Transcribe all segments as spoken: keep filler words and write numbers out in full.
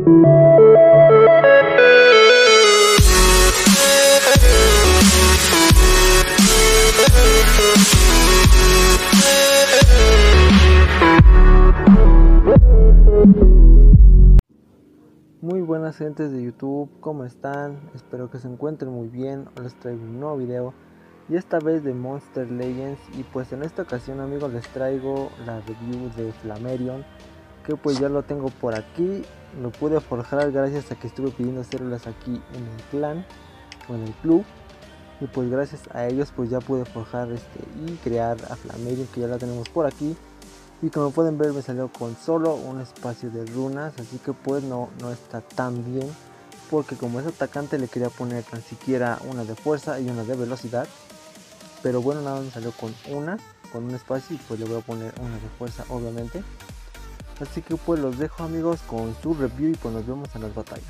Muy buenas gentes de YouTube, ¿cómo están? Espero que se encuentren muy bien. Hoy les traigo un nuevo video y esta vez de Monster Legends. Y pues en esta ocasión, amigos, les traigo la review de Flamerion, que pues ya lo tengo por aquí. Lo pude forjar gracias a que estuve pidiendo células aquí en el clan o en el club, y pues gracias a ellos pues ya pude forjar este y crear a Flamerion, que ya la tenemos por aquí. Y como pueden ver, me salió con solo un espacio de runas, así que pues no, no está tan bien, porque como es atacante le quería poner tan siquiera una de fuerza y una de velocidad, pero bueno, nada más me salió con una, con un espacio, y pues le voy a poner una de fuerza obviamente. Así que pues los dejo, amigos, con su review y pues nos vemos en las batallas.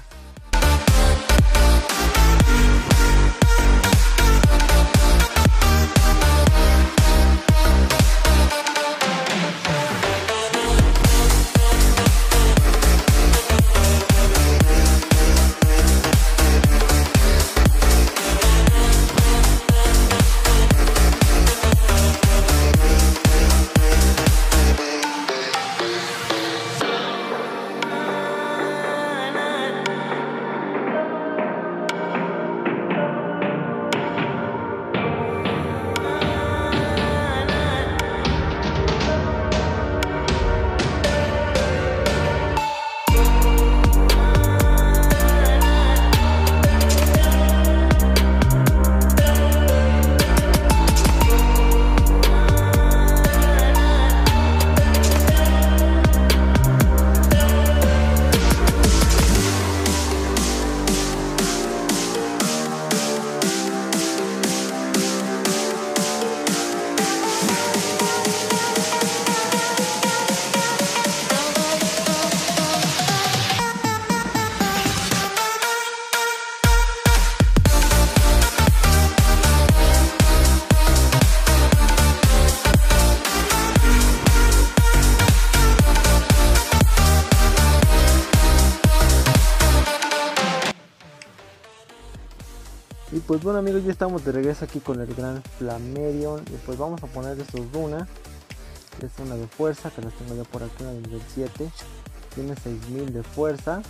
Y pues bueno, amigos, ya estamos de regreso aquí con el gran Flamerion. Y pues vamos a poner estos runas. Es una de fuerza, que las tengo ya por aquí, una de nivel siete. Tiene seis mil de fuerza.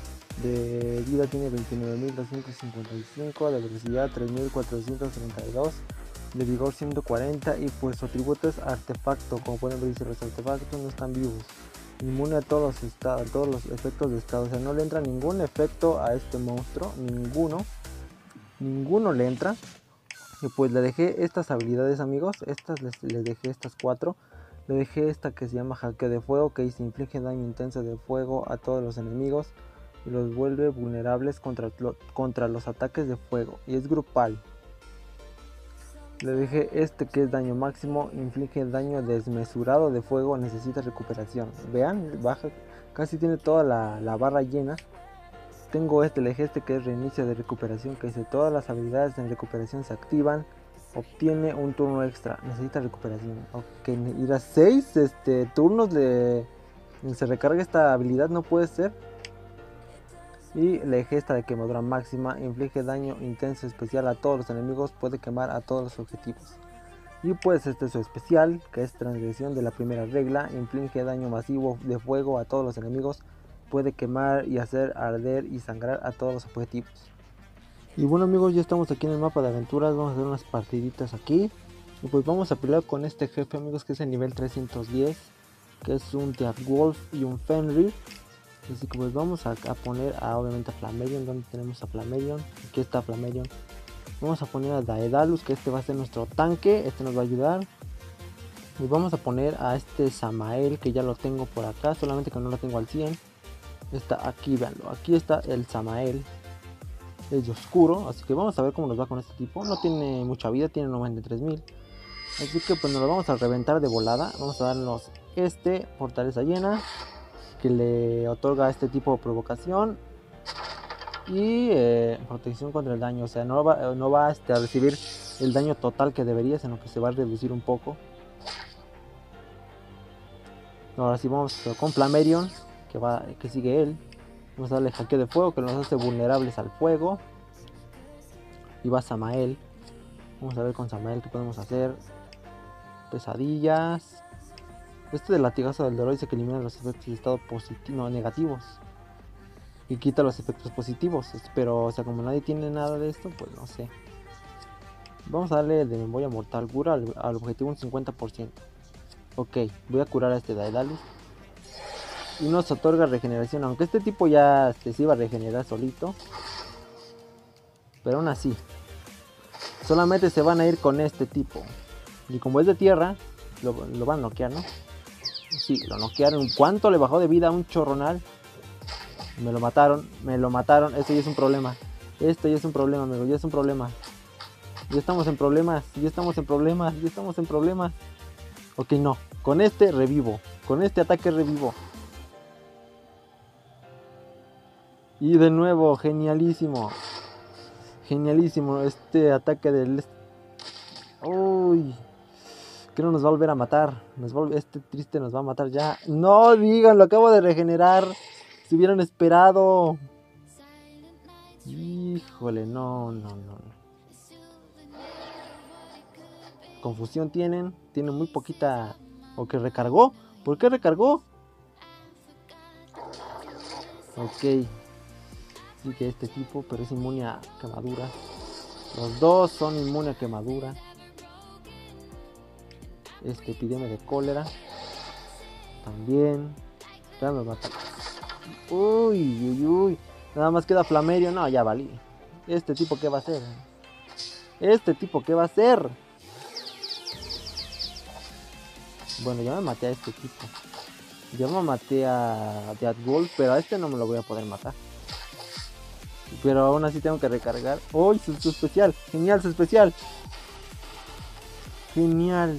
De vida tiene veintinueve mil doscientos cincuenta y cinco. De velocidad tres mil cuatrocientos treinta y dos. De vigor ciento cuarenta. Y pues su atributo es artefacto. Como pueden ver, dice: los artefactos no están vivos. Inmune a todos los estados, todos los efectos de estado. O sea, no le entra ningún efecto a este monstruo. Ninguno. Ninguno le entra. Y pues le dejé estas habilidades, amigos. Estas les, les dejé estas cuatro. Le dejé esta que se llama hackeo de fuego, que dice: inflige daño intenso de fuego a todos los enemigos y los vuelve vulnerables contra, contra los ataques de fuego, y es grupal. Le dejé este que es daño máximo, inflige daño desmesurado de fuego, necesita recuperación. Vean, baja, casi tiene toda la, la barra llena. Tengo este, le dejé este que es reinicio de recuperación, que dice: todas las habilidades en recuperación se activan, obtiene un turno extra, necesita recuperación. Ok, ir a seis este, turnos de se recarga esta habilidad, no puede ser. Y le dejé esta de quemadura máxima, inflige daño intenso especial a todos los enemigos, puede quemar a todos los objetivos. Y pues este es su especial, que es transgresión de la primera regla, inflige daño masivo de fuego a todos los enemigos, puede quemar y hacer arder y sangrar a todos los objetivos. Y bueno, amigos, ya estamos aquí en el mapa de aventuras. Vamos a hacer unas partiditas aquí. Y pues vamos a pelear con este jefe, amigos, que es el nivel trescientos diez, que es un Wolf y un Fenrir. Así que pues vamos a, a poner a, obviamente, a Flamerion. Donde tenemos a Flamerion? Aquí está Flamerion. Vamos a poner a Daedalus, que este va a ser nuestro tanque. Este nos va a ayudar. Y vamos a poner a este Samael, que ya lo tengo por acá, solamente que no lo tengo al cien. Está aquí, veanlo, aquí está el Samael. Es de oscuro, así que vamos a ver cómo nos va con este tipo. No tiene mucha vida, tiene noventa y tres mil. Así que pues nos lo vamos a reventar de volada. Vamos a darnos este, fortaleza llena, que le otorga este tipo de provocación. Y eh, protección contra el daño. O sea, no va, no va este, a recibir el daño total que debería, sino que se va a reducir un poco. Ahora sí vamos con Flamerion, que, va, que sigue él. Vamos a darle hackeo de fuego que nos hace vulnerables al fuego. Y va Samael. Vamos a ver con Samael qué podemos hacer. Pesadillas. Este del latigazo del dolor dice que elimina los efectos de estado positivo, no, negativos. Y quita los efectos positivos. Pero, o sea, como nadie tiene nada de esto, pues no sé. Vamos a darle de memoria mortal. Cura al, al objetivo un cincuenta por ciento. Ok, voy a curar a este Daedalus. Y nos otorga regeneración. Aunque este tipo ya este, se iba a regenerar solito. Pero aún así. Solamente se van a ir con este tipo. Y como es de tierra, lo, lo van a noquear, ¿no? Sí, lo noquearon. ¿Cuánto le bajó de vida a un chorronal? Me lo mataron, me lo mataron. Esto ya es un problema. Esto ya es un problema, amigo. Ya es un problema. Ya estamos en problemas. Ya estamos en problemas. Ya estamos en problemas. Ok, no. Con este revivo. Con este ataque revivo. Y de nuevo, genialísimo. Genialísimo este ataque del... Uy. Que no nos va a volver a matar. Nos va... Este triste nos va a matar ya. No digan, lo acabo de regenerar. Si hubieran esperado. Híjole, no, no, no, no. Confusión tienen. Tienen muy poquita. ¿O que recargó? ¿Por qué recargó? Ok. Sí que este tipo, pero es inmune a quemadura. Los dos son inmunes a quemadura. Este epidemia de cólera. También. Ya me mata. Uy, uy, uy. Nada más queda Flamerio. No, ya valí. Este tipo, ¿qué va a hacer? Este tipo, ¿qué va a hacer? Bueno, ya me maté a este tipo. Ya me maté a Deadwolf, pero a este no me lo voy a poder matar. Pero aún así tengo que recargar. ¡Uy! Su, su especial. Genial, su especial. Genial.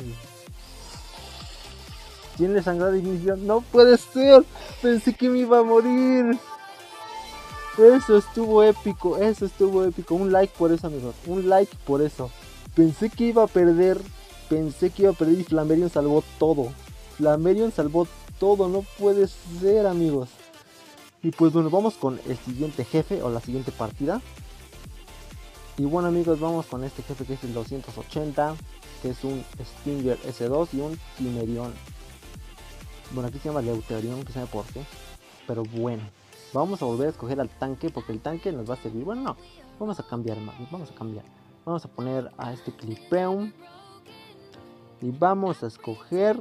Tiene sangrado inicio. No puede ser. Pensé que me iba a morir. Eso estuvo épico. Eso estuvo épico. Un like por eso, amigos. Un like por eso. Pensé que iba a perder. Pensé que iba a perder y Flamerion salvó todo. Flamerion salvó todo. No puede ser, amigos. Y pues bueno, vamos con el siguiente jefe o la siguiente partida. Y bueno, amigos, vamos con este jefe que es el doscientos ochenta, que es un Stinger ese dos y un Timerion. Bueno, aquí se llama Leuterion, que sabe por qué. Pero bueno, vamos a volver a escoger al tanque porque el tanque nos va a servir. Bueno, no, vamos a cambiar más, vamos a cambiar. Vamos a poner a este Clipeum. Y vamos a escoger...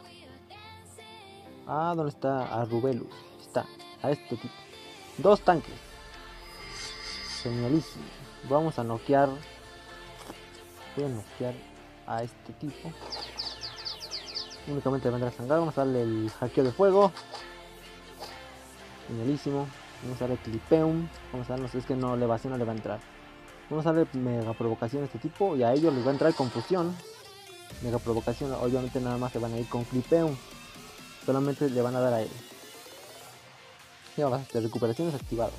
Ah, ¿dónde está? A Rubelus. Está. A este tipo. Dos tanques. Genialísimo. Vamos a noquear. Voy a noquear a este tipo. Únicamente vendrá a sangrar. Vamos a darle el hackeo de fuego. Genialísimo. Vamos a darle Clipeum. Vamos a darnos. Es que no, elevación no le va a entrar. Vamos a darle mega provocación a este tipo. Y a ellos les va a entrar confusión. Mega provocación. Obviamente nada más se van a ir con Clipeum. Solamente le van a dar a él. Y ahora, de recuperación desactivado.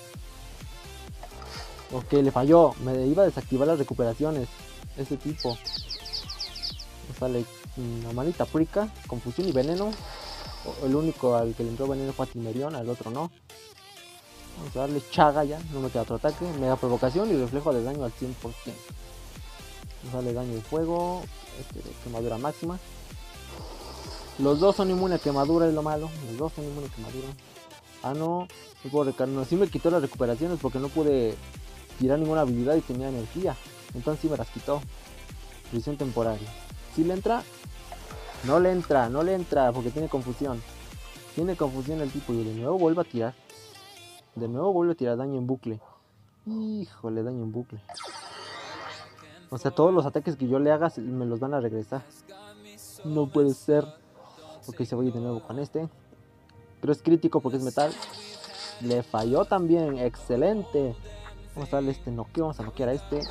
Ok, le falló. Me iba a desactivar las recuperaciones. Este tipo. Me sale una manita prica, confusión y veneno. El único al que le entró veneno fue a Timerion, al otro no. Vamos a darle chaga ya. No me queda otro ataque. Mega provocación y reflejo de daño al cien por ciento. Vamos a darle daño de fuego. Este de quemadura máxima. Los dos son inmunes a quemadura, es lo malo. Los dos son inmunes a quemadura. Ah, no, no puedo recargar. No, sí me quitó las recuperaciones porque no pude tirar ninguna habilidad y tenía energía. Entonces sí me las quitó. Prisión temporaria. ¿Sí le entra? No le entra, no le entra porque tiene confusión. Tiene confusión el tipo y de nuevo vuelve a tirar. De nuevo vuelve a tirar daño en bucle. Híjole, daño en bucle. O sea, todos los ataques que yo le haga me los van a regresar. No puede ser. Ok, se voy de nuevo con este. Pero es crítico porque es metal. Le falló también. Excelente. Vamos a darle este noqueo. Vamos a noquear a este.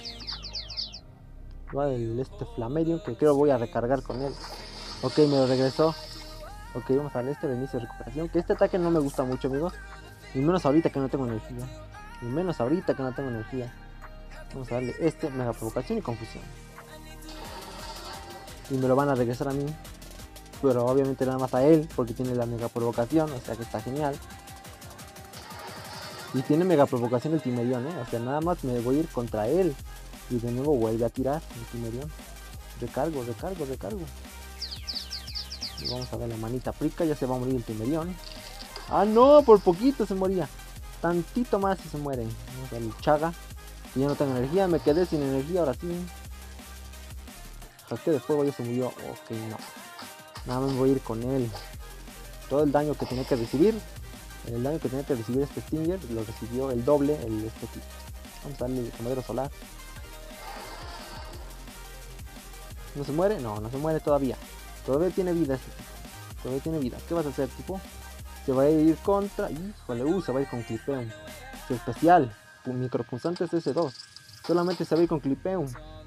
Vale, este Flamerion que creo voy a recargar con él. Ok, me lo regresó. Ok, vamos a darle este de inicio de recuperación. Que este ataque no me gusta mucho, amigos. Y menos ahorita que no tengo energía. Y menos ahorita que no tengo energía. Vamos a darle este, mega provocación y confusión. Y me lo van a regresar a mí. Pero obviamente nada más a él, porque tiene la mega provocación, o sea que está genial. Y tiene mega provocación el Timerion, eh. O sea, nada más me voy a ir contra él. Y de nuevo vuelve a tirar el Timerion. Recargo, recargo, recargo. Y vamos a ver la manita prica, ya se va a morir el Timerion. Ah, no, por poquito se moría. Tantito más y se muere. Vamos a ver el Chaga. Y ya no tengo energía, me quedé sin energía ahora sí. Jaque de fuego ya se murió. Ok, no. Nada más voy a ir con él. Todo el daño que tenía que recibir. El daño que tenía que recibir este Stinger lo recibió el doble el este tipo. Vamos a darle el Comedero Solar. ¿No se muere? No, no se muere todavía. Todavía tiene vida este tipo. Todavía tiene vida. ¿Qué vas a hacer, tipo? Se va a ir contra... Híjole, uh, se va a ir con Clipeum. Su especial. Micropunzantes S dos. Solamente se va a ir con Clipeum.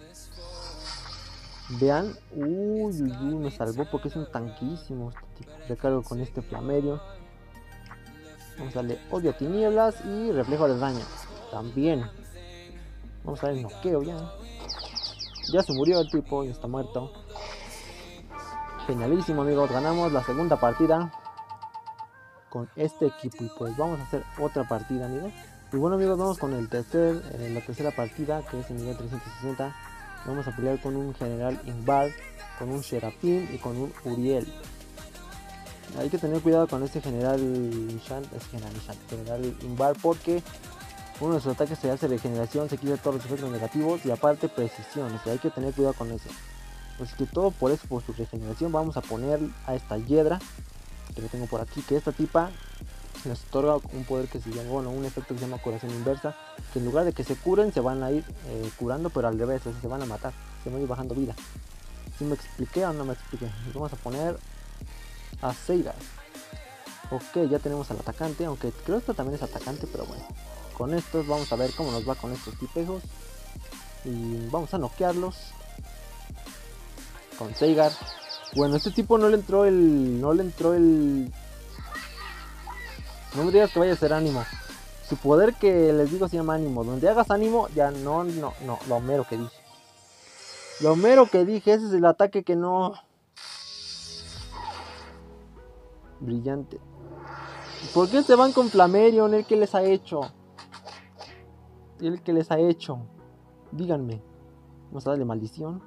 Vean. Uy, uy, uy, me salvó porque es un tanquísimo este tipo. Recargo con este Flamerio. Vamos a darle Odio a Tinieblas y Reflejo de Daño. También. Vamos a ver el noqueo ya. Ya se murió el tipo, ya está muerto. Genialísimo, amigos. Ganamos la segunda partida con este equipo. Y pues vamos a hacer otra partida, amigos. Y bueno, amigos, vamos con el tercer, eh, la tercera partida, que es el nivel trescientos sesenta. Vamos a pelear con un General Ingvar, con un Seraphim y con un Uriel. Hay que tener cuidado con este General Shan, es General Shan, General Ingvar, porque uno de sus ataques se hace regeneración, se quita todos los efectos negativos y aparte precisión. O sea, hay que tener cuidado con eso. Pues que todo por eso, por su regeneración, vamos a poner a esta Hiedra que lo tengo por aquí, que esta tipa les otorga un poder que se llama, bueno, un efecto que se llama curación inversa, que en lugar de que se curen se van a ir eh, curando, pero al revés, o sea, se van a matar, se van a ir bajando vida. ¿Sí me expliqué o no me expliqué? Nos vamos a poner a Seigar. Ok, ya tenemos al atacante, aunque creo que esto también es atacante, pero bueno. Con estos vamos a ver cómo nos va con estos tipejos. Y vamos a noquearlos con Seigar. Bueno, este tipo no le entró el... No le entró el... No me digas que vaya a ser ánimo. Su poder que les digo se llama ánimo. Donde hagas ánimo, ya no, no, no. Lo mero que dije. Lo mero que dije, ese es el ataque que no... Brillante. ¿Por qué se van con Flamerion? ¿El que les ha hecho? ¿El que les ha hecho? Díganme. Vamos a darle maldición.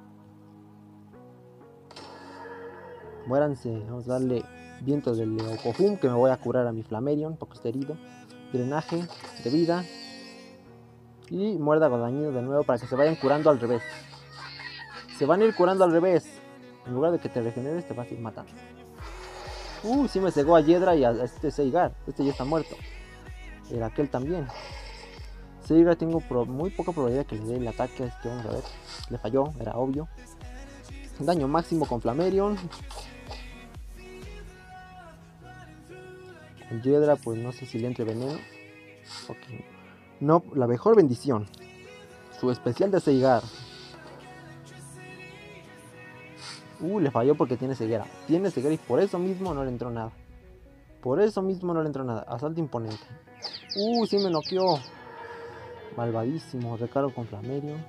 Muéranse. Vamos a darle viento del Leocohum, que me voy a curar a mi Flamerion porque está herido. Drenaje de vida. Y muérdago dañino de nuevo para que se vayan curando al revés. Se van a ir curando al revés. En lugar de que te regeneres, te vas a ir matando. Uh, sí me cegó a Hiedra y a este Seigar. Este ya está muerto. Era aquel también. Seigar tengo pro muy poca probabilidad que le dé el ataque. Así que vamos a ver. Le falló, era obvio. Daño máximo con Flamerion. Con Hiedra, pues no sé si le entre veneno. Okay. No, la mejor bendición. Su especial de Seigar. Uh, le falló porque tiene ceguera. Tiene ceguera y por eso mismo no le entró nada. Por eso mismo no le entró nada. Asalto imponente. Uh, sí me noqueó. Malvadísimo. Recargo con Flamerion.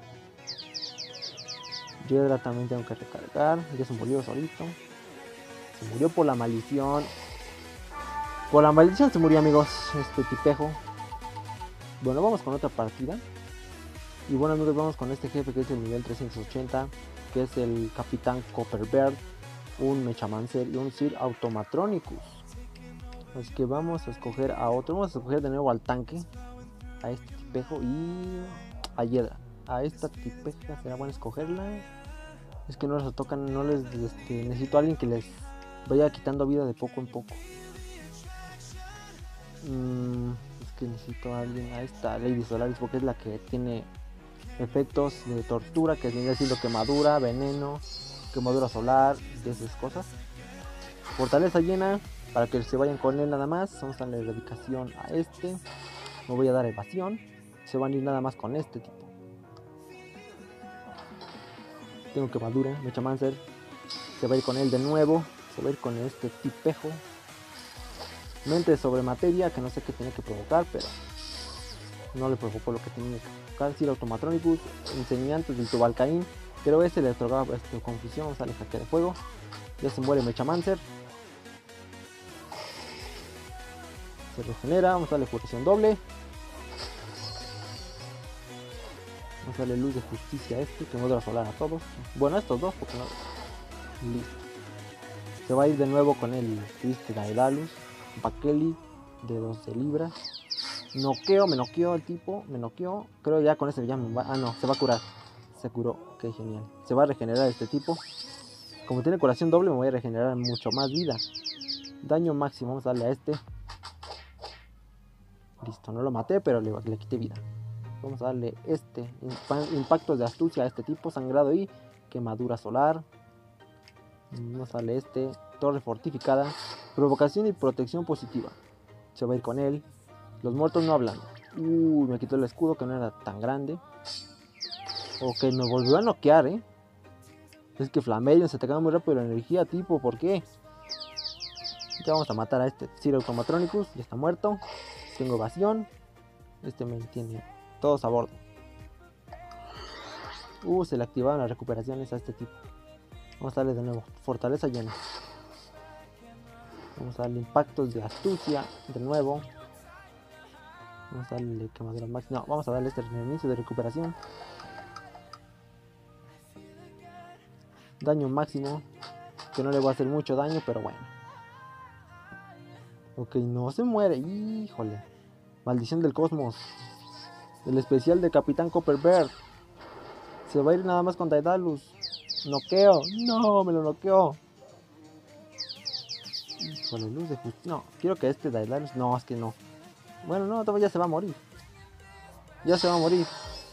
Hiedra también tengo que recargar. Ya se murió solito. Se murió por la maldición. Por la maldición se murió, amigos. Este tipejo. Bueno, vamos con otra partida. Y bueno, amigos, vamos con este jefe que es el nivel trescientos ochenta. Que es el Capitán Copperbird, un Mechamancer y un Sir Automatronicus. Así que vamos a escoger a otro. Vamos a escoger de nuevo al tanque, a este tipejo y a Hiedra. A esta tipeja será bueno escogerla. Es que no les tocan, no les este, necesito a alguien que les vaya quitando vida de poco en poco. Mm, es que necesito a alguien, a esta Lady Solaris, porque es la que tiene efectos de tortura, que viene siendo quemadura, veneno, quemadura solar, de esas cosas. Fortaleza llena, para que se vayan con él nada más. Vamos a darle erradicación a este. Me voy a dar evasión. Se van a ir nada más con este tipo. Tengo quemadura, Mechamancer. Se va a ir con él de nuevo. Se va a ir con este tipejo. Mente sobre materia, que no sé qué tiene que provocar, pero no le provocó lo que tenía que provocar. Sir Automatronicus, enseñantes del Tubalcaín. Creo ese le otorgaba este, confusión. Vamos a darle jaque de fuego. Ya se muere Mechamancer. Se regenera. Vamos a darle curación doble. Vamos a darle luz de justicia a este, que modula solar a todos. Bueno, a estos dos, porque no. Listo. Se va a ir de nuevo con el triste Daedalus. Bakeli de doce libras. Noqueo, me noqueó el tipo. Me noqueó. Creo ya con ese ya me va. Ah, no, se va a curar. Se curó. Ok, genial. Se va a regenerar este tipo. Como tiene curación doble, me voy a regenerar mucho más vida. Daño máximo. Vamos a darle a este. Listo, no lo maté, pero le, le quité vida. Vamos a darle este. Impactos de astucia a este tipo. Sangrado y quemadura solar. Vamos a darle este. Torre fortificada. Provocación y protección positiva. Se va a ir con él. Los muertos no hablan. Uy, me quitó el escudo que no era tan grande. Ok, me volvió a noquear, eh. Es que Flamerion se te acaba muy rápido la energía, tipo, ¿por qué? Ya vamos a matar a este Zero Chromatronicus. Ya está muerto. Tengo evasión. Este me tiene todos a bordo. Uh, se le activaron las recuperaciones a este tipo. Vamos a darle de nuevo fortaleza llena. Vamos a darle impactos de astucia de nuevo. Vamos a darle quemadura máxima. No, vamos a darle este inicio de recuperación. Daño máximo. Que no le va a hacer mucho daño, pero bueno. Ok, no se muere. Híjole. Maldición del cosmos. El especial de Capitán Copperbeard. Se va a ir nada más con Daedalus. Noqueo. No, me lo noqueó. Híjole, luz de justicia. No, quiero que este Daedalus. No, es que no. Bueno, no, todavía ya se va a morir. Ya se va a morir.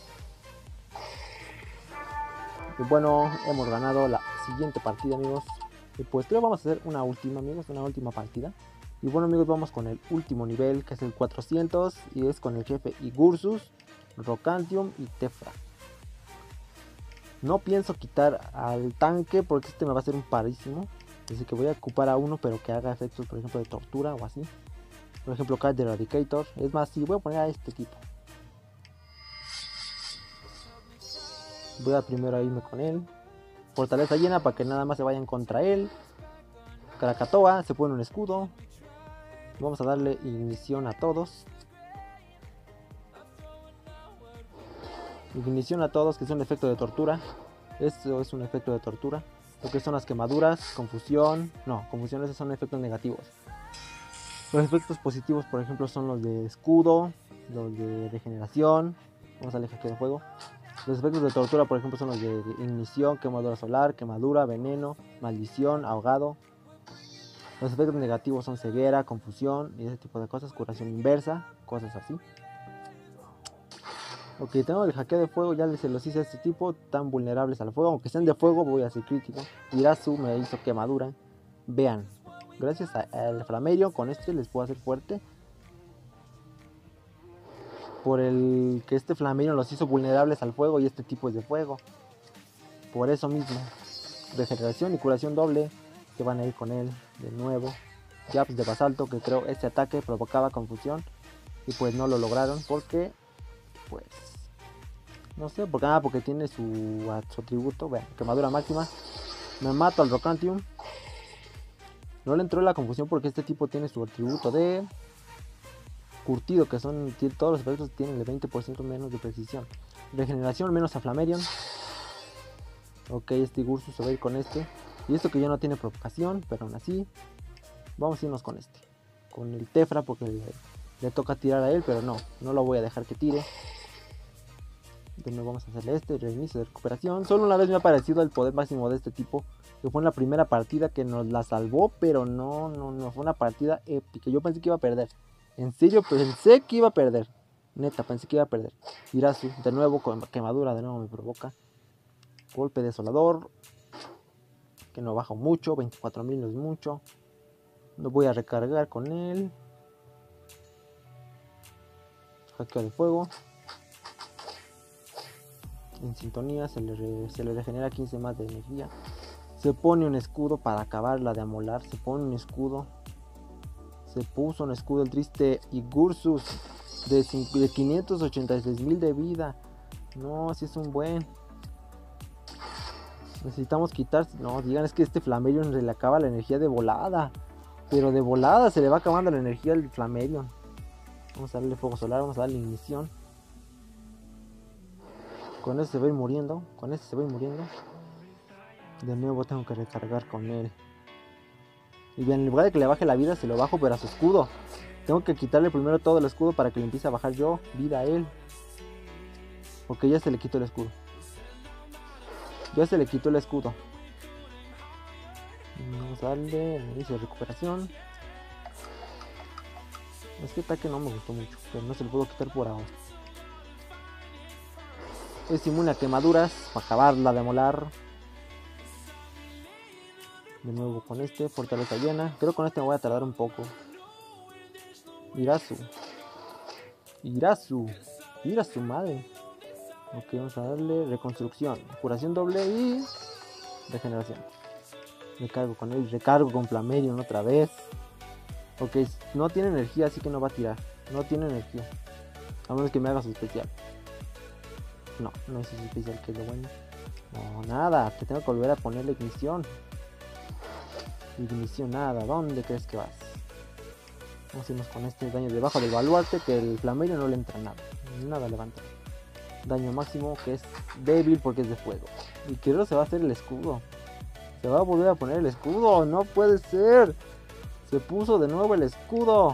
Y bueno, hemos ganado la siguiente partida, amigos. Y pues creo que vamos a hacer una última, amigos. Una última partida. Y bueno, amigos, vamos con el último nivel, que es el cuatrocientos. Y es con el jefe Igursus, Rocantium y Tefra. No pienso quitar al tanque porque este me va a hacer un parísimo. Así que voy a ocupar a uno, pero que haga efectos, por ejemplo, de tortura o así. Por ejemplo, Card de Eradicator. Es más, sí, voy a poner a este tipo. Voy a primero irme con él. Fortaleza llena para que nada más se vayan contra él. Krakatoa, se pone un escudo. Vamos a darle ignición a todos. Ignición a todos, que es un efecto de tortura. Esto es un efecto de tortura. Lo que son las quemaduras, confusión. No, confusión, esos son efectos negativos. Los efectos positivos, por ejemplo, son los de escudo, los de regeneración. Vamos a darle hackeo de fuego. Los efectos de tortura, por ejemplo, son los de ignición, quemadura solar, quemadura, veneno, maldición, ahogado. Los efectos negativos son ceguera, confusión y ese tipo de cosas, curación inversa, cosas así. Ok, tengo el hackeo de fuego, ya se los hice a este tipo, tan vulnerables al fuego. Aunque sean de fuego, voy a ser crítico. Irazu me hizo quemadura. Vean, gracias al Flamerion, con este les puedo hacer fuerte. Por el que este Flamerion los hizo vulnerables al fuego y este tipo es de fuego. Por eso mismo. Regeneración y curación doble. Que van a ir con él de nuevo. Jabs de basalto, que creo este ataque provocaba confusión. Y pues no lo lograron porque... Pues... No sé, porque, ah, porque tiene su, su atributo. Vean, quemadura máxima. Me mato al Rocantium. No le entró la confusión porque este tipo tiene su atributo de... Curtido, que son todos los efectos tienen el veinte por ciento menos de precisión. Regeneración menos a Flamerion. Ok, este Igursus se va a ir con este. Y esto que ya no tiene provocación, pero aún así vamos a irnos con este. Con el Tefra porque le, le toca tirar a él, pero no, no lo voy a dejar que tire. De nuevo vamos a hacerle este, reinicio de recuperación. Solo una vez me ha parecido el poder máximo de este tipo, que fue en la primera partida que nos la salvó, pero no, no, no, fue una partida épica. Yo pensé que iba a perder. En serio, pensé que iba a perder. Neta, pensé que iba a perder. Irazu, de nuevo, con quemadura, de nuevo me provoca. Golpe desolador. Que no bajo mucho, veinticuatro mil no es mucho. Lo voy a recargar con él. Hackeo de fuego. En sintonía se le, re, se le regenera quince más de energía. Se pone un escudo para acabarla de amolar. Se pone un escudo. Se puso un escudo el triste Igursus de, de quinientos ochenta y seis mil de vida. No, si es un buen. Necesitamos quitar. No, digan, es que este Flamerion se le acaba la energía de volada. Pero de volada se le va acabando la energía al Flamerion. Vamos a darle fuego solar, vamos a darle ignición. Con ese se va a ir muriendo. Con ese se va a ir muriendo. De nuevo tengo que recargar con él. Y bien, en lugar de que le baje la vida, se lo bajo, pero a su escudo. Tengo que quitarle primero todo el escudo para que le empiece a bajar yo vida a él. Porque ya se le quitó el escudo. Ya se le quitó el escudo. Vamos a darle el inicio de recuperación. Este ataque no me gustó mucho, pero no se lo puedo quitar por ahora. Es inmune a quemaduras para acabarla de molar. De nuevo con este, fortaleza llena. Creo que con este me voy a tardar un poco. Irazu. Irazu. Irazu madre. Ok, vamos a darle reconstrucción. Curación doble y regeneración. Recargo con él. Recargo con Flamerion otra vez. Ok, no tiene energía, así que no va a tirar. No tiene energía. A menos que me haga su especial. No, no es su especial, que es lo bueno. No, nada. Te tengo que volver a ponerle ignición. Ignición, nada. ¿Dónde crees que vas? Vamos a irnos con este daño debajo del baluarte, que el Flamerion no le entra nada. Nada levanta. Daño máximo, que es débil porque es de fuego. Y creo que se va a hacer el escudo. Se va a volver a poner el escudo. No puede ser. Se puso de nuevo el escudo.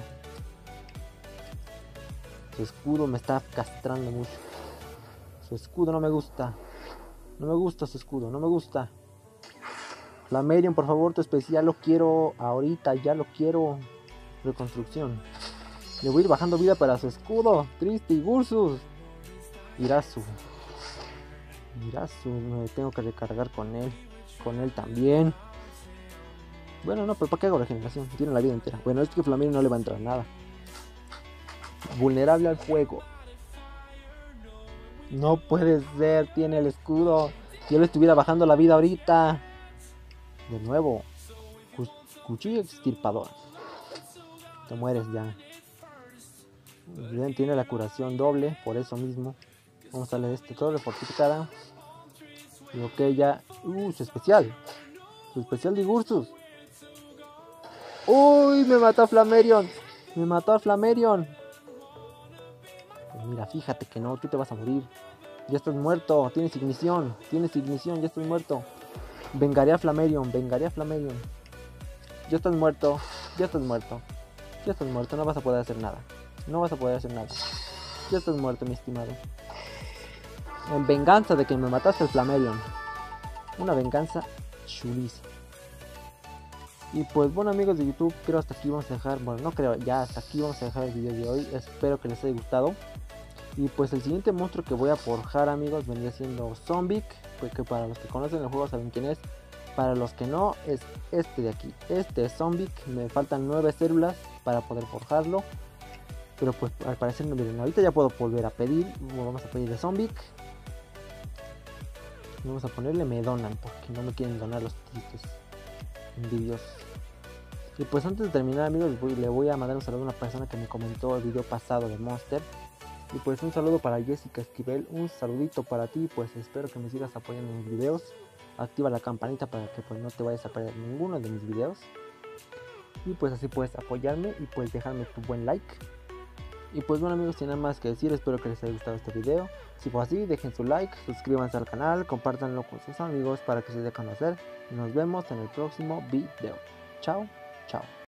Su escudo me está castrando mucho. Su escudo no me gusta. No me gusta su escudo. No me gusta. Flamerion, por favor, tu especial lo quiero ahorita. Ya lo quiero. Reconstrucción. Le voy a ir bajando vida para su escudo. Triste y Ursus. Irazu. Irazu. Me tengo que recargar con él. Con él también. Bueno, no, pero ¿para qué hago regeneración? Tiene la vida entera. Bueno, es que Flamerion no le va a entrar nada. Vulnerable al fuego. No puede ser. Tiene el escudo. Yo le estuviera bajando la vida ahorita. De nuevo. Cuchillo extirpador. Te mueres ya. Bien, tiene la curación doble. Por eso mismo. Vamos a darle este torre fortificada. Y ok, ya. Uh, su especial. Su especial de Ursus. Uy, me mató a Flamerion. Me mató a Flamerion. Pues mira, fíjate que no, tú te vas a morir. Ya estás muerto. Tienes ignición. Tienes ignición. Ya estás muerto. Vengaré a Flamerion. Vengaré a Flamerion. Ya estás muerto. Ya estás muerto. Ya estás muerto. No vas a poder hacer nada. No vas a poder hacer nada. Ya estás muerto, mi estimado. En venganza de que me mataste el Flamerion. Una venganza chulísima. Y pues bueno, amigos de YouTube, creo hasta aquí vamos a dejar, bueno, no creo, ya hasta aquí vamos a dejar el video de hoy. Espero que les haya gustado. Y pues el siguiente monstruo que voy a forjar, amigos, vendría siendo Zombic, pues que para los que conocen el juego saben quién es. Para los que no, es este de aquí. Este es Zombic. Me faltan nueve células para poder forjarlo. Pero pues al parecer no, miren, ahorita ya puedo volver a pedir. Vamos a pedir de Zombic. Vamos a ponerle me donan, porque no me quieren donar los tristes envidiosos. Y pues antes de terminar, amigos, le voy a mandar un saludo a una persona que me comentó el video pasado de Monster. Y pues un saludo para Jessica Esquivel, un saludito para ti. Pues espero que me sigas apoyando en mis videos. Activa la campanita para que pues no te vayas a perder ninguno de mis videos. Y pues así puedes apoyarme y pues dejarme tu buen like. Y pues bueno, amigos, sin nada más que decir, espero que les haya gustado este video. Si fue así, dejen su like, suscríbanse al canal, compártanlo con sus amigos para que se dé a conocer. Y nos vemos en el próximo video. Chao, chao.